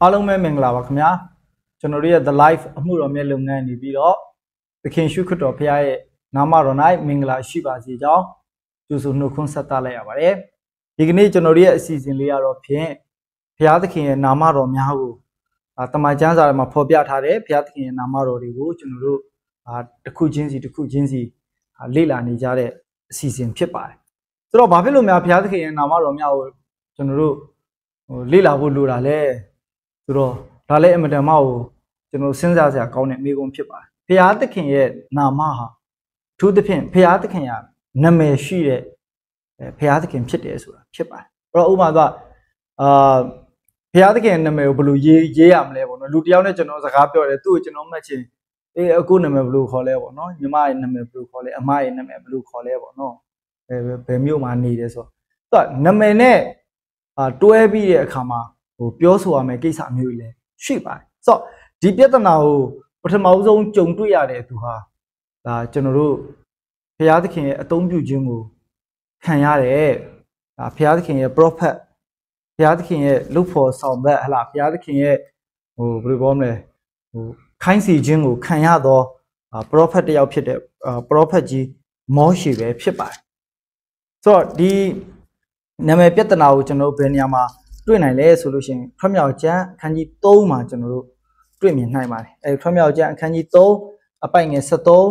အားလုံးပဲမင်္ဂလာပါခင်ဗျာကျွန်တော်တို့ရဲ့ The Life အမှုတော်မြတ်လုပ်ငန်းနေပြီးတော့သခင်ရှုခရစ်တော်ဖခင်ရဲ့နာမတော်၌မင်္ဂလာရှိပါစေကြောင်းကြိုဆိုနှုတ်ခွန်းဆက်သလိုက်ရပါတယ်ဒီကနေ့ကျွန်တော်တို့ရဲ့အစီအစဉ်လေးရတော့ဖြင့်ဖခင်သခင်ရဲ့နာမတော်များကိုတမန်ကျမ်းစာမှာဖော်ပြထားတဲ့ဖခင်သခင်ရဲ့နာမတော်တွေကိုကျွန်တော်တို့တစ်ခုချင်းစီလေ့လာနေကြတဲ့အစီအစဉ်ဖြစ်ပါတယ်ဆိုတော့ဘာဖြစ်လို့များဖခင်သခင်ရဲ့နာမတော်များကိုကျွန်တော်တို့လေ့လာဖို့လိုတာလဲဆိုတော့ဒါလည်းအမတန်မှကိုကျွန်တော်စဉ်းစားစရာကောင်းတဲ့မိကုံဖြစ်ပါတယ်ဖခင်သခင်ရဲ့နာမဟာအထူးသဖြင့်ဖခင်သခင်ရဲ့နာမည်ရှိတဲ့ဖခင်သခင်ဖြစ်တယ်ဆိုတာဖြစ်ပါတယ်အဲ့တော့ဥပမာကဖခင်သခင်နာမည်ကိုဘယ်လိုရေးရမလဲပေါ့နော်လူတယောက်နဲ့ကျွန်တော်စကားပြောတယ်သူ့ကိုကျွန်တော်မှတ်ချင်းအခုနာမည်ဘယ်လိုခေါ်လဲပေါ့နော်ညီမရဲ့နာမည်ဘယ်လိုခေါ်လဲအမရဲ့နာမည်ဘယ်လိုခေါ်လဲပေါ့နော်ဘယ်မြို့မှာနေတယ်ဆိုတော့သူကနာမည်နဲ့တွဲပြီးတဲ့အခါမှာပြောဆိုရမယ်ကိစ္စမျိုးတွေလည်းရှိပါတယ်ဆိုတော့ဒီပြဿနာကိုပထမဆုံးကြုံတွေ့ရတဲ့သူဟာဒါကျွန်တော်တို့ဘုရားသခင်ရဲ့အသုံးပြုခြင်းကိုခံရတယ်ဒါဘုရားသခင်ရဲ့ prophet ဘုရားသခင်ရဲ့လုပ်ဖို့ဆောင်ဘက်ဟလားဘုရားသခင်ရဲ့ဘယ်လိုပြောမလဲခိုင်းစီခြင်းကိုခံရသော prophet တယောက်ဖြစ်တဲ့ prophet ကြီးမောရှေပဲဖြစ်ပါတယ်ဆိုတော့ဒီနာမည်ပြဿနာကိုကျွန်တော်ဘယ်နေရာမှာတွေ့နိုင်လဲဆိုလို့ရှိရင်ထွတ်မြောက်ကျမ်းအခန်းကြီး3မှာကျွန်တော်တို့တွေ့မြင်နိုင်ပါတယ်အဲထွတ်မြောက်ကျမ်းအခန်းကြီး3အပိုင်ငယ်73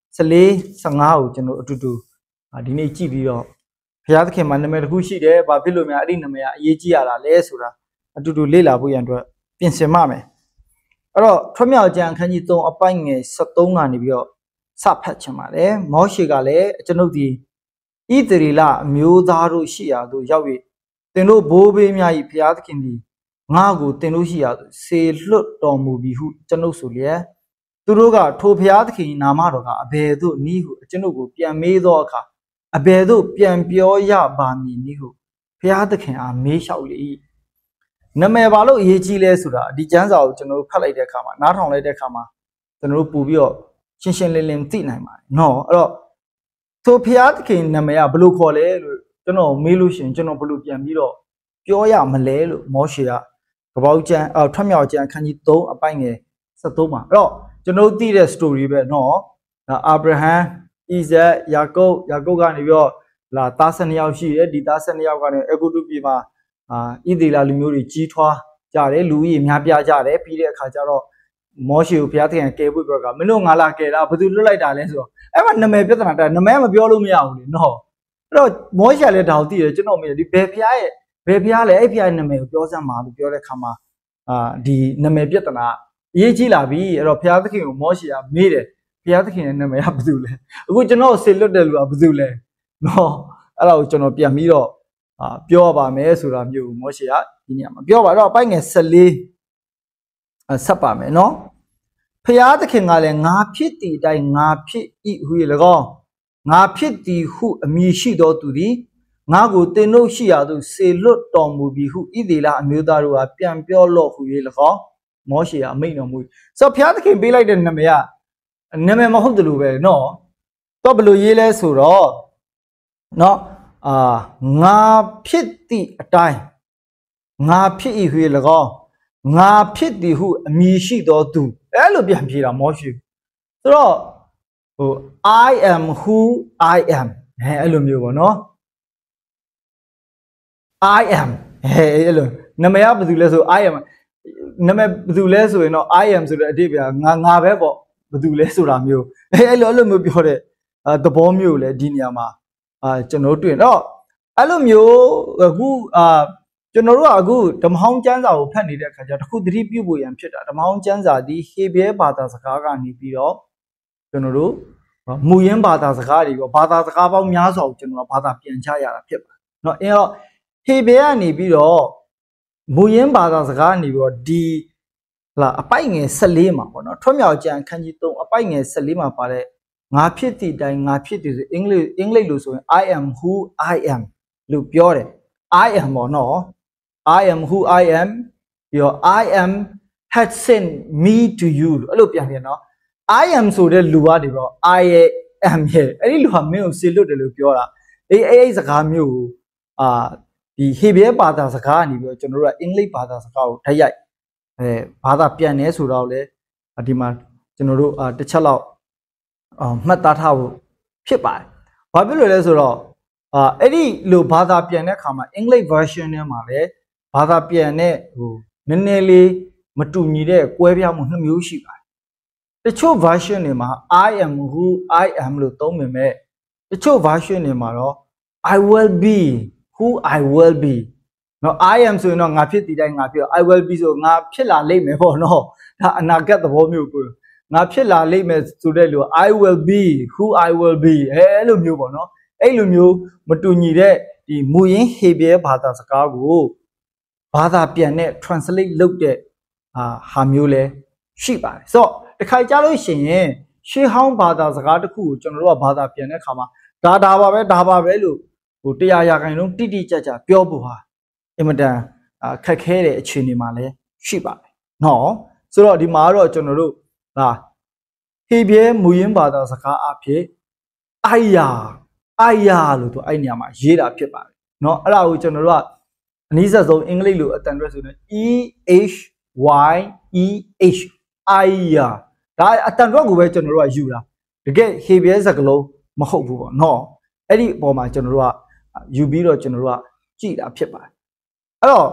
14 15ကိုကျွန်တော်အတူတူဒီနေ့ကြည့်ပြီးတော့ဘုရားသခင်မှာနာမည်တစ်ခုရှိတယ်ဘာဖြစ်လို့များအဲ့ဒီနာမည်ကအရေးကြီးရတာလဲဆိုတာအတူတူလေ့လာဖို့ရန်အတွက်ပြင်ဆင်ပါမယ်အဲ့တော့ထွတ်မြောက်ကျမ်းအခန်းကြီး3အပိုင်ငယ်73ကနေပြီးတော့စဖတ်ချင်ပါတယ်မောရှေကလည်းကျွန်ုပ်ဒီဣသရေလအမျိုးသားတို့ရှိရာသို့ရောက်၍သင်တို့ဘိုးဘေးများ၏ဘုရားသခင်သည်ငါ့ကိုသင်တို့ရှိရာသို့ဆေလွတ်တော်မူပြီဟုကျွန်ုပ်ဆိုလျက်သူတို့ကထိုဘုရားသခင်နာမတော်ကအဘယ်သို့နည်းဟုကျွန်ုပ်ကိုပြန်မေးသောအခါအဘယ်သို့ပြန်ပြောရပါမည်နည်းဟုဘုရားသခင်အားမေးလျှောက်လေ၏နာမည်ဘာလို့အရေးကြီးလဲဆိုတာဒီကျမ်းစာကိုကျွန်တော်တို့ဖတ်လိုက်တဲ့အခါမှာနားထောင်လိုက်တဲ့အခါမှာကျွန်တော်တို့ပို့ပြီးတော့ရှင်းရှင်းလင်းလင်းသိနိုင်ပါတယ်နော်အဲ့တော့ထိုဘုရားသခင်နာမည်ကဘယ်လိုခေါ်လဲလို့ကျွန်တော်မေးလို့ရှိရင်ကျွန်တော်ဘယ်လိုပြန်ပြီးတော့ပြောရမလဲလို့မောရှေကကပောက်ကျမ်းထွတ်မြောက်ကျမ်းအခန်းကြီး3အပိုင်ငယ်73မှာအဲ့တော့ကျွန်တော်သိတဲ့ story ပဲเนาะအာဗြဟံဣဇက်ယာကုပ်ကနေပြီးတော့လာသား12ယောက်ရှိတယ်ဒီသား12ယောက်ကနေအဂုတုပြည်မှာဣသေလလူမျိုးတွေကြီးထွားကြတယ်လူကြီးများပြားကြတယ်ပြီးတဲ့အခါကျတော့မောရှေကိုဘုရားသခင်ကယ်ဖို့ပြောကမင်းတို့ငါလာကယ်တာဘယ်သူလွတ်လိုက်တာလဲဆိုတော့အဲ့မှာနာမည်ပြဿနာတာနာမည်မပြောလို့မရဘူးလေနော်အဲ့တော့မောရှေလည်းဒါကိုသိတယ်ကျွန်တော်မေးတယ်ဒီဘယ်ဘုရားလဲအဲ့ဘုရားရဲ့နာမည်ကိုပြောစမ်းပါလို့ပြောတဲ့အခါမှာဒီနာမည်ပြဿနာအရေးကြီးလာပြီအဲ့တော့ဘုရားသခင်ကိုမောရှေကမေးတယ်ဘုရားသခင်ရဲ့နာမည်ကဘယ်သူလဲအခုကျွန်တော်ဆေလွတ်တယ်လူကဘယ်သူလဲနော်အဲ့ဒါကိုကျွန်တော်ပြန်ပြီးတော့ပြောပါမယ်ဆိုတာမျိုးမောရှေကဒီနေရာမှာပြောပါတော့အပိုင်ငယ်14ဆက်ပါမယ်နော်ဖျားသခင်ကလည်းငါဖြစ်တည်တိုင်းငါဖြစ်၏ဟု၍၎င်းငါဖြစ်တည်ဟုအမည်ရှိသောသူသည်ငါကိုသင်တို့ရှိရာသို့ဆေလွတ်တော်မူပြီဟုဣသေလအမျိုးသားတို့ကပြန်ပြောလော့ဟု၍၎င်းမောရှေကအမိန့်တော်မူဆိုတော့ဖျားသခင်ပေးလိုက်တဲ့နာမည်ကနာမည်မဟုတ်တယ်လို့ပဲနော်တော့ဘယ်လိုရေးလဲဆိုတော့နော်ငါဖြစ်တည်အတိုင်းငါဖြစ်၏ဟု၍၎င်းငါဖြစ်တည်ဟုအမည်ရှိသောသူအဲ့လိုပြန်ဖြေတာမောရှေဆိုတော့I am who I am အဲ့လိုမျိုးပေါ့နော် I am အဲ့လိုနာမည်ကဘယ်သူလဲဆို I am နာမည်ဘယ်သူလဲဆိုရင်တော့ I am ဆိုတဲ့အဓိပ္ပာယ်ငါပဲပေါ့ဘယ်သူလဲဆိုတာမျိုးအဲ့လိုမျိုးပြောတဲ့သဘောမျိုးလေဒီနေရာမှာကျွန်တော်တွေ့တော့အဲ့လိုမျိုးအခုကျွန်တော်တို့ကအခုဓမ္မဟောင်းကျမ်းစာကိုဖတ်နေတဲ့အခါကျတခုသတိပြုဖို့ရန်ဖြစ်တာဓမ္မဟောင်းကျမ်းစာဒီဟေဘရဲဘာသာစကားကနေပြီးတော့ကျွန်တော်တို့မူရင်းဘာသာစကားတွေဘာသာစကားပေါင်းများစွာကိုကျွန်တော်ဘာသာပြန်ချရတာဖြစ်ပါတယ်เนาะအဲ့တော့ဟေဘရဲကနေပြီးတော့မူရင်းဘာသာစကားကနေပြီးတော့ဒီအပိုက်ငယ်14မှာပေါ့เนาะထွတ်မြောက်ကျမ်းအခန်းကြီး3အပိုက်ငယ်14မှာပါတဲ့ငါဖြစ်သည့်တိုင်းငါဖြစ်တယ်ဆိုအင်္ဂလိပ်လို့ဆိုရင် I am who I am လို့ပြောတယ် I am ပေါ့เนาะI am who I am I am had sent me to you အဲ့လိုပြန်ပြန်เนาะ I am ဆိုတဲ့လူကနေပြီးတော့ I am ရဲ့အဲ့ဒီလူကမင်းကိုဆေလွတ်တယ်လို့ပြောတာအဲ့စကားမျိုးကိုဒီဟေဘရဲဘာသာစကားကနေပြီးတော့ကျွန်တော်တို့ကအင်္ဂလိပ်ဘာသာစကားကိုဓာတ်ရိုက်ဘာသာပြန်နေဆိုတော့လေဒီမှာကျွန်တော်တို့တစ်ချက်လောက်မှတ်သားထားဖို့ဖြစ်ပါတယ်ဘာဖြစ်လို့လဲဆိုတော့အဲ့ဒီလိုဘာသာပြန်တဲ့အခါမှာ English version ထဲမှာလည်းဘာသာပြန်တဲ့ဟိုနည်းနည်းလေးမတူညီတဲ့ကွဲပြားမှု2မျိုးရှိပါတယ်တချို့ version တွေမှာ I am who I am လို့သုံးပေမဲ့တချို့ version တွေမှာတော့ I will be who I will be နော် I am ဆိုရင်တော့ငါဖြစ်တည်တိုင်းငါဖြစ် I will be ဆိုငါဖြစ်လာလိမ့်မယ်ပေါ့နော်ဒါအနာဂတ်သဘောမျိုးကိုငါဖြစ်လာလိမ့်မယ်ဆိုတဲ့လူ I will be who I will be အဲ့လိုမျိုးပေါ့နော်အဲ့လိုမျိုးမတူညီတဲ့ဒီမူရင်းဟေဘရဲဘာသာစကားကိုဘာသာပြန်တဲ့ translate လုပ်တဲ့ဟာမျိုးလဲရှိပါတယ်ဆိုတော့တစ်ခါကြားလို့ရှိရင်ရှေးဟောင်းဘာသာစကားတစ်ခုကိုကျွန်တော်တို့ကဘာသာပြန်တဲ့အခါမှာဒါပါပဲလို့ဟို100%တိတိကျကျပြောဖို့ဟာအင်မတန်ခက်ခဲတဲ့အခြေအနေမှာလဲရှိပါတယ်နော်ဆိုတော့ဒီမှာတော့ကျွန်တော်တို့ဟေဘရဲမူရင်းဘာသာစကားအဖြစ်အိုင်ယာလို့သူအဲ့နေရာမှာရေးတာဖြစ်ပါတယ်เนาะအဲ့ဒါကိုကျွန်တော်တို့ကအနည်းဆက်ဆုံးအင်္ဂလိပ်လိုအတန်တွဲဆိုရင် EHYEH အိုင်ယာဒါအတန်တွဲကိုပဲကျွန်တော်တို့ကယူတာတကယ်ဟေဘရဲစကားလုံးမဟုတ်ဘူးပေါ့เนาะအဲ့ဒီအပေါ်မှာကျွန်တော်တို့ကယူပြီးတော့ကျွန်တော်တို့ကကြည့်တာဖြစ်ပါတယ်အဲ့တော့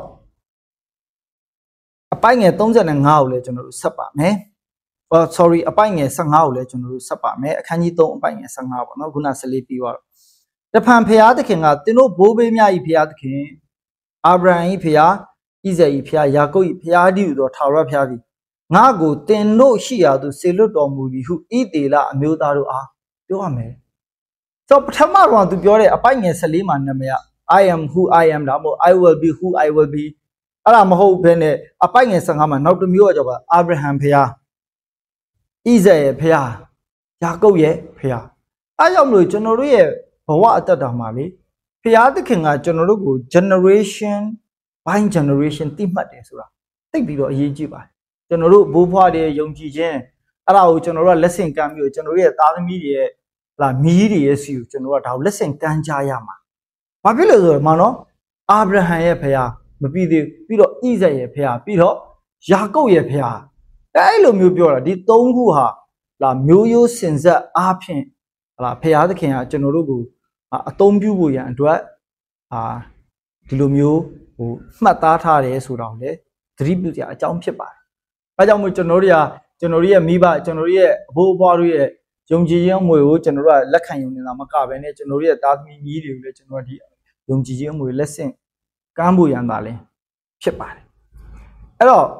အပိုင်းငယ်35ကိုလည်းကျွန်တော်တို့ဆက်ပါမယ်sorry အပိုင်းငယ်15ကိုလည်းကျွန်တော်တို့ဆက်ပါမယ်အခန်းကြီး3အပိုင်းငယ်15ပေါ့နော်ခုန14ပြီးတော့တဖန်ဖျားသခင်ကသင်တို့ဘိုးဘေးများဤဖျားသခင်အာဗြဟံဤဖျားဣဇာဤဖျားယာကုပ်ဤဖျားဒီဟုသောထာဝရဖျားသည်ငါကိုသင်တို့ရှိရာသို့ဆေလွတ်တော်မူပြီဟုဣသေလအမျိုးသားတို့အားပြောရမယ်ဆိုပထမတော့သူပြောတဲ့အပိုင်းငယ်14မှာနာမည် I am who I am ဒါမှမဟုတ် I will be who I will be အဲ့ဒါမဟုတ်ဘဲနဲ့အပိုင်းငယ်15မှာနောက်တစ်မျိုးကကြောပါအာဗြဟံဖျားဣဇာရဲ့ဖျားယာကုပ်ရဲ့ဖျားအားကြောင့်မလို့ကျွန်တော်တို့ရဲ့ဘဝအသက်တာမှာလေဖျားသခင်ကကျွန်တော်တို့ကို generation by generation သိမှတ်တယ်ဆိုတာသိပြီးတော့အရေးကြီးပါတယ်ကျွန်တော်တို့ဘိုးဘွားတွေယုံကြည်ခြင်းအဲ့ဒါကိုကျွန်တော်တို့ကလက်ဆင့်ကမ်းပြီးတော့ကျွန်တော်တို့ရဲ့သားသမီးတွေရဲ့မီးတွေရဲ့စီကိုကျွန်တော်တို့ကဒါကိုလက်ဆင့်ကမ်းကြရမှာဘာဖြစ်လို့ဆိုတော့မနော်အာဗြဟံရဲ့ဖျားမပြီးသေးပြီးတော့ဣဇာရဲ့ဖျားပြီးတော့ယာကုပ်ရဲ့ဖျားအဲ့လိုမျိုးပြောတာဒီ၃ခုဟာမျိုးရိုးစင်ဆက်အားဖြင့်ဖျားသခင်ကကျွန်တော်တို့ကိုအသုံးပြုဖို့ရန်အတွက်ဒီလိုမျိုးဟိုမှတ်သားထားတယ်ဆိုတော့လေသတိပြုစရာအကြောင်းဖြစ်ပါတယ်။အဲကြောင့်မို့ကျွန်တော်တို့ရဲ့မိဘကျွန်တော်တို့ရဲ့အဘိုးအဘွားတို့ရဲ့ယုံကြည်ခြင်းအမွေကိုကျွန်တော်တို့ကလက်ခံယူနေတာမကဘဲနဲ့ကျွန်တော်တို့ရဲ့သားသမီးကြီးတွေကိုလည်းကျွန်တော်ဒီယုံကြည်ခြင်းအမွေလက်ဆင့်ကမ်းဖို့ရန်သာလဲဖြစ်ပါတယ်။အဲ့တော့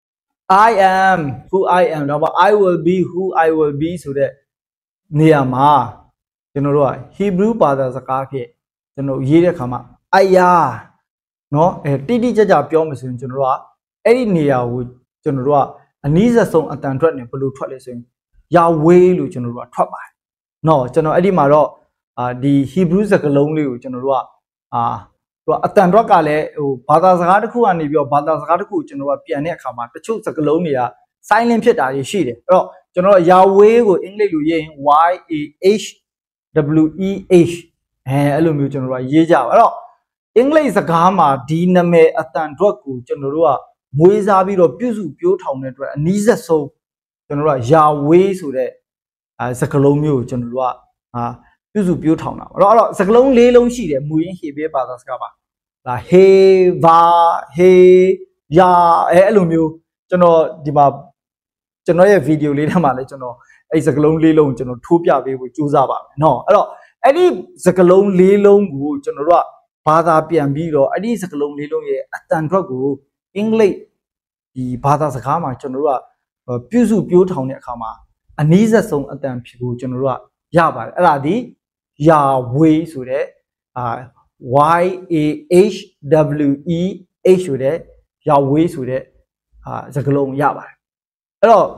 I am who I am တော့ I will be who I will be ဆိုတဲ့နေရာမှာကျွန်တော်တို့က Hebrew ဘာသာစကားဖြစ်ကျွန်တော်ရေးတဲ့အခါမှာအိုင်ယာနော်တိတိကျကျပြောမှဆိုရင်ကျွန်တော်တို့ကအဲ့ဒီနေရာကိုကျွန်တော်တို့ကအနည်းဆက်ဆုံးအတန်ထွက်နေဘယ်လိုထွက်လဲဆိုရင်ယာဝေးလို့ကျွန်တော်တို့ကထွက်ပါတယ်နော်ကျွန်တော်အဲ့ဒီမှာတော့ဒီ Hebrew စကားလုံးလေးကိုကျွန်တော်တို့ကအတန်တွက်ကလည်းဟိုဘာသာစကားတစ်ခုကနေပြီးတော့ဘာသာစကားတစ်ခုကျွန်တော်ကပြန်တဲ့အခါမှာတချို့စကားလုံးတွေက silent ဖြစ်တာရှိတယ်အဲ့တော့ကျွန်တော်ယာဝေးကိုအင်္ဂလိပ်လိုရေးရင် YAHWEH အဲ့လိုမျိုးကျွန်တော်တို့ကရေးကြပါအဲ့တော့အင်္ဂလိပ်စကားမှာဒီနာမည်အတန်တွက်ကိုကျွန်တော်တို့ကမွေးစားပြီးတော့ပြုစုပြောထောင်တဲ့အတွက်အနည်းဆက်ဆုံးကျွန်တော်တို့ကယာဝေးဆိုတဲ့စကားလုံးမျိုးကိုကျွန်တော်တို့ကပြုစုပြောထောင်တာပါအဲ့တော့စကားလုံး၄လုံးရှိတယ်မူရင်းဟေဘရဲဘာသာစကားပါဟေဘာဟေယာအဲ့လိုမျိုးကျွန်တော်ဒီမှာကျွန်တော်ရဲ့ဗီဒီယိုလေးထဲမှာလည်းကျွန်တော်အဲ့စကားလုံး၄လုံးကျွန်တော်ထိုးပြပေးဖို့ကြိုးစားပါမယ်နော်အဲ့တော့အဲ့ဒီစကားလုံး၄လုံးကိုကျွန်တော်တို့ကဘာသာပြန်ပြီးတော့အဲ့ဒီစကားလုံး၄လုံးရဲ့အတန်ထွက်ကိုအင်္ဂလိပ်ဒီဘာသာစကားမှာကျွန်တော်တို့ကပြုစုပြောထောင်တဲ့အခါမှာအနည်းဆက်ဆုံးအတန်ဖြစ်ကိုကျွန်တော်တို့ကရပါတယ်အဲ့ဒါဒီယာဝေးဆိုတဲ့YAHWEH ဆိုတဲ့ယာဝေးဆိုတဲ့စကားလုံးရပါတယ်အဲ့တော့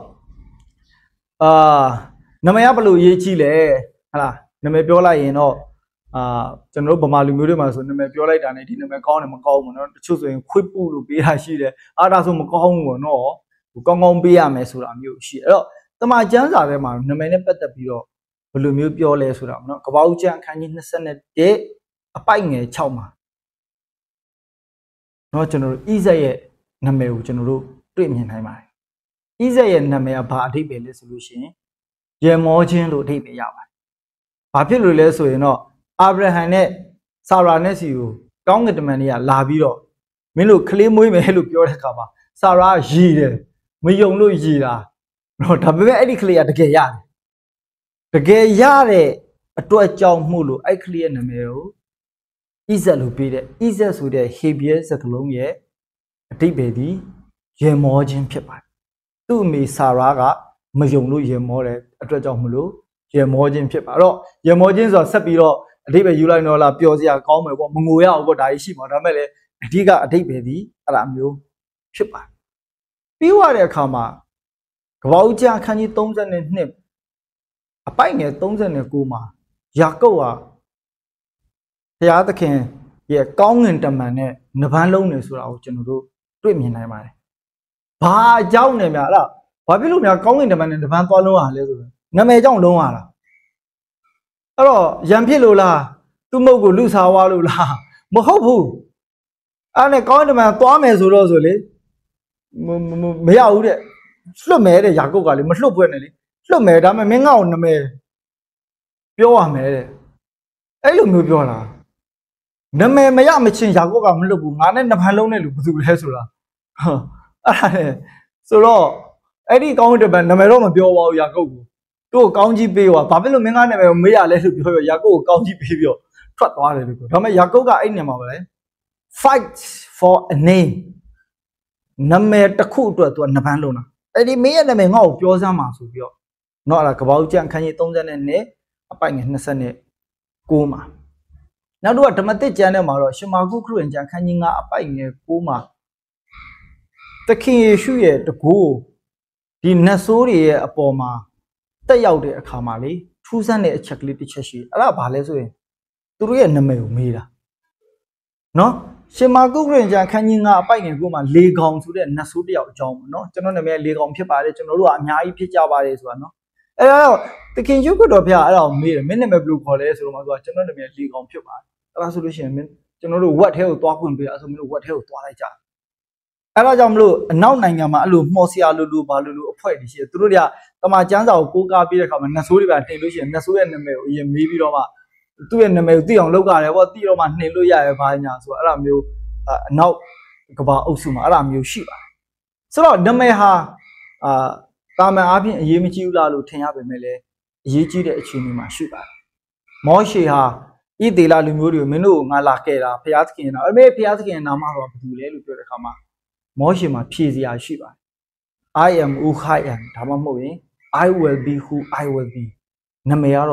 နာမည်ကဘယ်လိုရေးကြည့်လဲဟာလားနာမည်ပြောလိုက်ရင်တော့ကျွန်တော်တို့ဗမာလူမျိုးတွေမှာဆိုနာမည်ပြောလိုက်တာနဲ့ဒီနာမည်ကောင်းတယ်မကောင်းဘူးเนาะတချို့ဆိုရင်ခွေးပူလို့ပေးတာရှိတယ်ဒါဆိုမကောင်းဘူးပေါ့เนาะကောင်းကောင်းပေးရမယ်ဆိုတာမျိုးရှိအဲ့တော့တမန်ကျမ်းစာထဲမှာနာမည်နဲ့ပတ်သက်ပြီးတော့ဘယ်လိုမျိုးပြောလဲဆိုတာเนาะကပ္ပဦးကျမ်းအခန်းကြီး21အပိုက်ငယ်6မှာเนาะကျွန်တော်တို့ဣဇက်ရဲ့နာမည်ကိုကျွန်တော်တို့တွေ့မြင်နိုင်ပါတယ်ဣဇက်ရဲ့နာမည်ကဘာအဓိပ္ပာယ်လဲဆိုလို့ရှိရင်ရေမောခြင်းလို့အဓိပ္ပာယ်ရပါတယ်ဘာဖြစ်လို့လဲဆိုရင်တော့အာဗြဟံနဲ့ဆာရာနဲ့စီကိုကောင်းကင်တမန်တွေကလာပြီးတော့မင်းတို့ကလေးမွေးမယ်လို့ပြောတဲ့အခါမှာဆာရာရည်တယ်မယုံလို့ရည်တာတော့ဒါပေမဲ့အဲ့ဒီကလေးကတကယ်ရတယ်တကယ်ရတဲ့အတွက်ကြောင့်မှုလို့အဲ့ကလေးရဲ့နာမည်ကိုဣဇက်လို့ပေးတဲ့ဣဇက်ဆိုတဲ့ဟေဘရဲစကားလုံးရဲ့အဓိပ္ပာယ်ဒီရေမောခြင်းဖြစ်ပါတယ်သူ့အမေဆာရာကမယုံလို့ရေမောတဲ့အတွက်ကြောင့်မလို့ရေမောခြင်းဖြစ်ပါတော့ရေမောခြင်းဆိုတာဆက်ပြီးတော့အဓိပ္ပာယ်ယူလိုက်တော့လားပျော်စရာကောင်းမယ်ပေါ့မငိုရအောင်ပေါ့ဒါကြီးရှိမှာဒါပေမဲ့လည်းအဓိကအဓိပ္ပာယ်ဒီအဲ့ဒါမျိုးဖြစ်ပါတယ်ပြီးသွားတဲ့အခါမှာကပ္ပဦးကျမ်းအခန်းကြီး32အပိုက်ငယ်39မှာယာကုပ်ဟာဘုရားသခင်ရဲ့ကောင်းငင်တမန်နဲ့နှပန်းလုံးနေဆိုတာကိုကျွန်တော်တို့တွေ့မြင်နိုင်ပါတယ်။ဘာအကြောင်းနဲ့များအဲ့ဒါဘာဖြစ်လို့များကောင်းငင်တမန်နဲ့နှပန်းသွားလုံးရလဲဆိုတော့နာမည်ကြောင့်လုံးရတာ။အဲ့တော့ရံဖြစ်လို့လားသူ့မုတ်ကိုလူစားဝါလို့လားမဟုတ်ဘူး။အဲ့နဲ့ကောင်းငင်တမန်သွားမယ်ဆိုတော့ဆိုလေမရဘူးတဲ့လွတ်မယ်တဲ့ယာကုပ်ကလေမလွတ်ပွဲနဲ့လေလွတ်မယ်ဒါပေမဲ့မင်းငါ့ကိုနာမည်ပြောရမယ်တဲ့အဲ့လိုမျိုးပြောတာနာမည်မရမချင်းယာကုပ်ကမလွတ်ဘူးငါနဲ့နှပန်းလုံးနဲ့လူဘယ်သူလဲဆိုတာအဲ့ဒါနဲ့ဆိုတော့အဲ့ဒီကောင်းတဲ့ဘက်နာမည်တော့မပြောပါဘူးယာကုပ်ကိုသူ့ကိုကောင်းကြီးပေးသွားဘာဖြစ်လို့မင်းငါနာမည်ကိုမေးရလဲလို့ပြောယာကုပ်ကိုကောင်းကြီးပေးပြီးတော့ထွက်သွားတယ်လို့ပြောဒါပေမဲ့ယာကုပ်ကအဲ့နေမှာပဲ fight for a name နာမည်တစ်ခုအတွက်သူကနှပန်းလုံးတာအဲ့ဒီမင်းရဲ့နာမည်ငါ့ကိုပြောစမ်းပါဆိုပြီးတော့နော်အဲ့ဒါကပ္ပဦးကျမ်းအခန်းကြီး32အပိုက်ငယ်29မှာနောက်တော့ဓမ္မသစ်ကျမ်းထဲမှာတော့ရှမာကုခရစ်ဝင်ကျမ်းအခန်းကြီး9အပိုက်ငယ်9မှာသခင်ယေရှုရဲ့တကူဒီနတ်ဆိုးတွေရဲ့အပေါ်မှာတက်ရောက်တဲ့အခါမှာလေထူးဆန်းတဲ့အချက်ကလေးတစ်ချက်ရှိအဲ့ဒါဘာလဲဆိုရင်သူတို့ရဲ့နာမည်ကိုမေးတာနော်ရှမာကုခရစ်ဝင်ကျမ်းအခန်းကြီး9အပိုက်ငယ်9မှာလေကောင်ဆိုတဲ့နတ်ဆိုးတယောက်အကြောင်းပေါ့နော်ကျွန်တော်နာမည်လေကောင်ဖြစ်ပါတယ်ကျွန်တော်တို့ကအများကြီးဖြစ်ကြပါတယ်ဆိုတာနော်အဲ့တော့သခင်ယေရှုခရစ်တော်ဖခင်အဲ့ဒါကိုမေးတယ်မင်းနာမည်ဘယ်လိုခေါ်လဲဆိုတော့မှသူကကျွန်တော်နာမည်လေကောင်ဖြစ်ပါတယ်အဲ့ဒါဆိုလို့ရှိရင်ကျွန်တော်တို့ဝက်ထဲကိုသွားခွင့်ပေးအဲ့ဆိုမလို့ဝက်ထဲကိုသွားလိုက်ကြအဲ့ဒါကြောင့်မလို့အနောက်နိုင်ငံမှာအဲ့လိုမှော်စရာလိုဘာလိုအဖွဲ့တွေရှိတယ်သူတို့တွေကတမန်ကျမ်းစာကိုကိုးကားပြီးတဲ့အခါမှာနတ်ဆိုးတွေပါတင်လို့ရှိရင်နတ်ဆိုးရဲ့နာမည်ကိုအရင်မေးပြီးတော့မှသူ့ရဲ့နာမည်ကိုသိအောင်လုပ်ကြတယ်ပေါ့သိတော့မှနှင်လို့ရရဘာညာဆိုအဲ့ဒါမျိုးအနောက်ကဘာအုပ်စုမှာအဲ့ဒါမျိုးရှိပါတယ်ဆိုတော့နာမည်ဟာတာမန်အားဖြင့်အရေးမကြီးဘူးလားလို့ထင်ရပေမဲ့လည်းအရေးကြီးတဲ့အခြေအနေမှာရှိပါတယ်မောရှေဟာဣသေလလူမျိုးတွေကိုမင်းတို့ငါလာခဲ့တာဘုရားသခင်နာအဲ့ဘုရားသခင်နာမတော့ဘယ်သူလဲလို့ပြောတဲ့အခါမှာမောရှေမှာဖြေစရာရှိပါတယ် I am who I am ဒါမှမဟုတ်ရင် I will be who I will be နာမည်ကတော့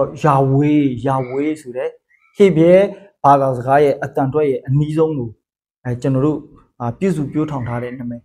Yahweh ဆိုတဲ့ဟေဘရဲဘာသာစကားရဲ့အတန်တွဲရဲ့အနည်းဆုံးကိုကျွန်တော်တို့ပြည့်စုံပြောထောင်ထားတဲ့နာမည်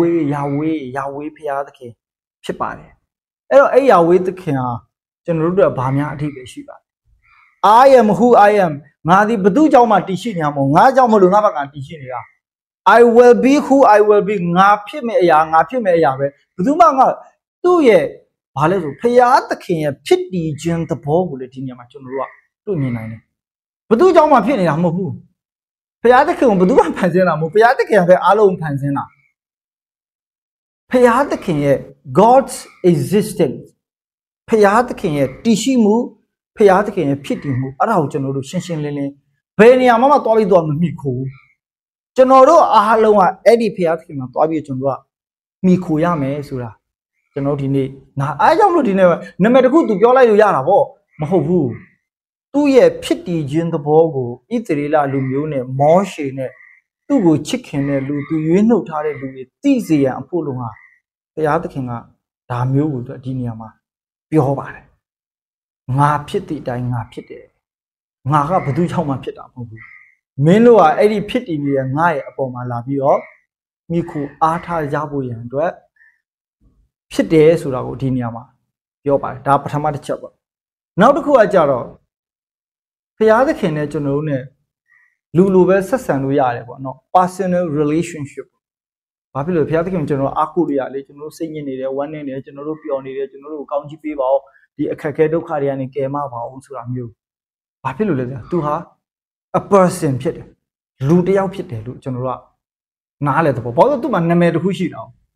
Yahweh ဘုရားသခင်ဖြစ်ပါတယ်အဲ့တော့အဲ့ Yahweh သခင်ဟာကျွန်တော်တို့ကဘာများအထိပဲရှိပါလဲ I am who I am ငါဒီဘသူကြောင့်မှတည်ရှိနေမှာမဟုတ်ငါကြောင့်မလို့ငါဘက်ကတည်ရှိနေတာ I will be who I will be ငါဖြစ်မဲ့အရာပဲဘယ်သူမှငါသူ့ရဲ့ဘာလဲဆိုဘုရားသခင်ရဲ့ဖြစ်တည်ခြင်းသဘောကိုလေဒီနေရာမှာကျွန်တော်တို့ကတွေ့မြင်နိုင်တယ်ဘယ်သူကြောင့်မှဖြစ်နေတာမဟုတ်ဘူးဘုရားသခင်ကိုဘယ်သူမှဖန်ဆင်းတာမဟုတ်ဘုရားသခင်ပဲအားလုံးဖန်ဆင်းတာဘုရားသခင်ရဲ့ God's existence ဘုရားသခင်ရဲ့တည်ရှိမှုဘုရားသခင်ရဲ့ဖြစ်တည်မှုအဲ့ဒါကိုကျွန်တော်တို့ရှင်းရှင်းလင်းလင်းဘယ်နေရာမှမသွားပြီးတော့မမိခိုးဘူးကျွန်တော်တို့အားလုံးကအဲ့ဒီဘုရားသခင်မှာသွားပြီးကျွန်တော်တို့ကမိခိုးရမယ်ဆိုတာကျွန်တော်ဒီနေ့အားကြောင့်မလို့ဒီနေ့နာမည်တစ်ခုသူပြောလိုက်လို့ရတာပေါ့မဟုတ်ဘူးသူ့ရဲ့ဖြစ်တည်ခြင်းသဘောကိုဣသရေလလူမျိုးနဲ့မောရှေနဲ့သူ့ကိုချစ်ခင်တဲ့လူသူရွေးနှုတ်ထားတဲ့လူတွေသိစေရန်အဖို့လုံးဟာဘုရားသခင်ကဒါမျိုးကိုဒီနေရာမှာပြောပါတယ်ငါဖြစ်တဲ့အတိုင်းငါဖြစ်တယ်ငါကဘယ်သူကြောင့်မှဖြစ်တာမဟုတ်ဘူးမင်းတို့ကအဲ့ဒီဖြစ်တည်နေတဲ့ငါရဲ့အပေါ်မှာလာပြီးတော့မိခုအားထားရဖို့ရန်အတွက်ဖြစ်တယ်ဆိုတာကိုဒီနေရာမှာပြောပါတယ်ဒါပထမတစ်ချက်ပေါ့နောက်တစ်ခုကကြတော့ဘုရားသခင်နဲ့ကျွန်တော်တို့ ਨੇ လူလိုပဲဆက်ဆံလို့ရတယ်ပေါ့နော် personal relationship ဘာဖြစ်လို့ဘုရားသခင်ကျွန်တော်အားကိုးလို့ရလေကျွန်တော်တို့စိတ်ညစ်နေတယ်ဝမ်းနည်းနေတယ်ကျွန်တော်တို့ပျော်နေတယ်ကျွန်တော်တို့ကောင်းချီးပေးပါဦးဒီအခက်အခဲဒုက္ခတွေကနေကယ်မပါအောင်ဆိုတာမျိုးဘာဖြစ်လို့လဲဆိုတော့သူဟာ a person ဖြစ်တယ်လူတစ်ယောက်ဖြစ်တယ်လို့ကျွန်တော်တို့ကနားလဲတဲ့ပေါ့ဘာလို့သူ့မှာနာမည်တစ်ခုရှိတာ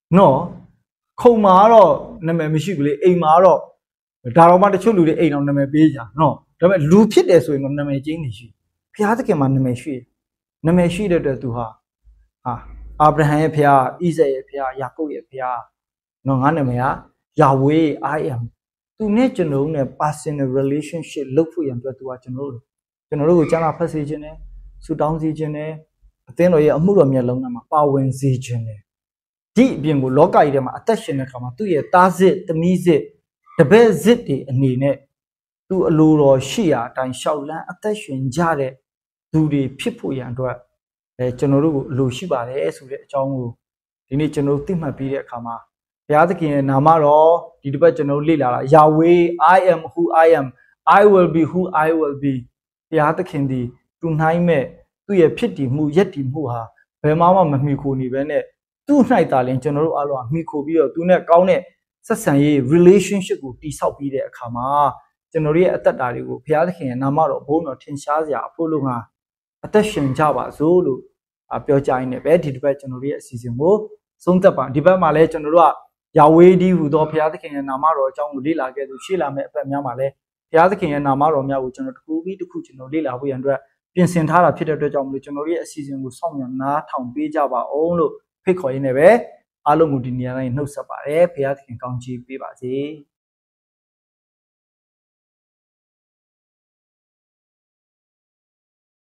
နော်ခုံမာတော့နာမည်မရှိဘူးလေအိမ်မှာတော့ဒါတော့မှတချို့လူတွေအိမ်အောင်နာမည်ပေးကြနော်ဒါပေမဲ့လူဖြစ်တယ်ဆိုရင်တော့နာမည်ကျင်းနေရှိဘုရားသခင်မှာနာမည်ရှိတဲ့အတွက်သူဟာအာဗြဟံရဲ့ဘုရားဣဇက်ရဲ့ဘုရားယာကုပ်ရဲ့ဘုရားနော်ငါနာမည်ကယာဝေး I am သူနဲ့ကျွန်တော်နဲ့ personal relationship လုပ်ဖို့ရန်အတွက်သူကကျွန်တော်တို့ကိုကျမ်းစာဖတ်စေခြင်းနဲ့ဆုတောင်းစေခြင်းနဲ့အသင်းတော်ရဲ့အမှုတော်မြတ်လုံးမှာပါဝင်စေခြင်းနဲ့ဒီအပြင်ကိုလောကကြီးထဲမှာအသက်ရှင်တဲ့အခါမှာသူ့ရဲ့သားစစ်သမီးစစ်တပည့်စစ်တွေအနေနဲ့သူ့အလိုတော်ရှိရာအတိုင်းရှောက်လန်းအသက်ရှင်ကြတဲ့သူတွေဖြစ်ဖို့ရန်အတွက်ကျွန်တော်တို့ကိုအလိုရှိပါတယ်ဆိုတဲ့အကြောင်းကိုဒီနေ့ကျွန်တော်သိမှတ်ပြီးတဲ့အခါမှာဘုရားသခင်ရဲ့နာမတော်ဒီတစ်ပတ်ကျွန်တော်လေ့လာတာ Yahweh I am who I am I will be who I will be ဘုရားသခင်ဒီသူနှိုင်းမဲ့သူ့ရဲ့ဖြစ်တည်မှုယက်တည်မှုဟာဘယ်မှမမှီခိုနေပဲနဲ့သူ့၌သာလင်ကျွန်တော်တို့အားလုံးမှီခိုပြီးတော့သူနဲ့ကောင်းတဲ့ဆက်ဆံရေး relationship ကိုတည်ဆောက်ပြီးတဲ့အခါမှာကျွန်တော်ရဲ့အသက်တာတွေကိုဘုရားသခင်ရဲ့နာမတော်ဘုန်းတော်ထင်ရှားစရာအဖို့လုံးကအသက်ရှင်ကြပါစို့လို့ပြောကြရင်းနဲ့ပဲဒီတစ်ပတ်ကျွန်တော်ရဲ့အစီအစဉ်ကိုဆုံးသက်ပါဒီဘက်မှာလည်းကျွန်တော်တို့ကယာဝေးဒီဟူသောဘုရားသခင်ရဲ့နာမတော်အကြောင်းကိုလေ့လာခဲ့သူရှေ့လာမယ့်အပတ်များမှာလည်းဘုရားသခင်ရဲ့နာမတော်များကိုကျွန်တော်တစ်ခုပြီးတစ်ခုကျွန်တော်လေ့လာဖို့ရန်အတွက်ပြင်ဆင်ထားတာဖြစ်တဲ့အတွက်ကြောင့်မလို့ကျွန်တော်ရဲ့အစီအစဉ်ကိုစောင့်မျှော်နားထောင်ပေးကြပါအောင်လို့ဖိတ်ခေါ်ရင်းနဲ့ပဲအားလုံးကိုဒီနေရာတိုင်းနှုတ်ဆက်ပါတယ်ဘုရားသခင်ကောင်းချီးပေးပါစေ